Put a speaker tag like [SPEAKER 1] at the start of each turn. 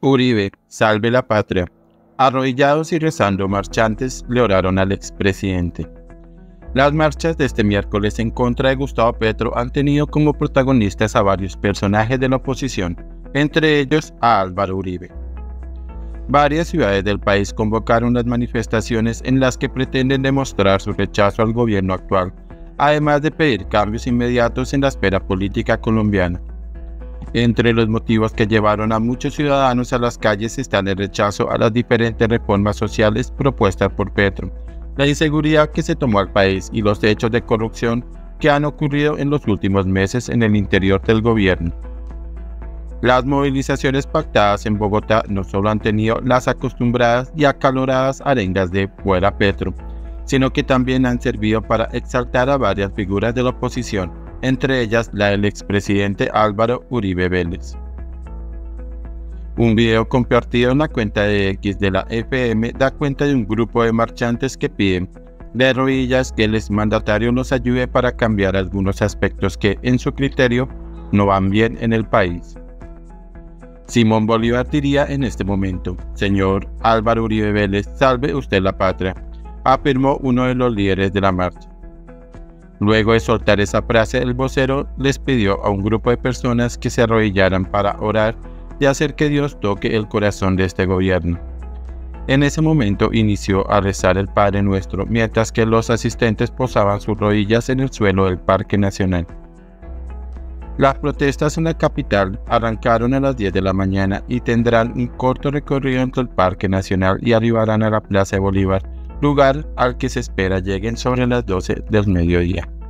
[SPEAKER 1] Uribe, salve la patria. Arrodillados y rezando marchantes le oraron al expresidente. Las marchas de este miércoles en contra de Gustavo Petro han tenido como protagonistas a varios personajes de la oposición, entre ellos a Álvaro Uribe. Varias ciudades del país convocaron las manifestaciones en las que pretenden demostrar su rechazo al gobierno actual, además de pedir cambios inmediatos en la esfera política colombiana. Entre los motivos que llevaron a muchos ciudadanos a las calles están el rechazo a las diferentes reformas sociales propuestas por Petro, la inseguridad que se tomó al país y los hechos de corrupción que han ocurrido en los últimos meses en el interior del gobierno. Las movilizaciones pactadas en Bogotá no solo han tenido las acostumbradas y acaloradas arengas de "fuera Petro", sino que también han servido para exaltar a varias figuras de la oposición, entre ellas la del expresidente Álvaro Uribe Vélez. Un video compartido en la cuenta de X de la FM da cuenta de un grupo de marchantes que piden de rodillas que el exmandatario los ayude para cambiar algunos aspectos que, en su criterio, no van bien en el país. Simón Bolívar diría en este momento: "Señor Álvaro Uribe Vélez, salve usted la patria", afirmó uno de los líderes de la marcha. Luego de soltar esa frase, el vocero les pidió a un grupo de personas que se arrodillaran para orar y hacer que Dios toque el corazón de este gobierno. En ese momento inició a rezar el Padre Nuestro, mientras que los asistentes posaban sus rodillas en el suelo del Parque Nacional. Las protestas en la capital arrancaron a las 10 de la mañana y tendrán un corto recorrido entre el Parque Nacional y arribarán a la Plaza de Bolívar, lugar al que se espera lleguen sobre las 12 del mediodía.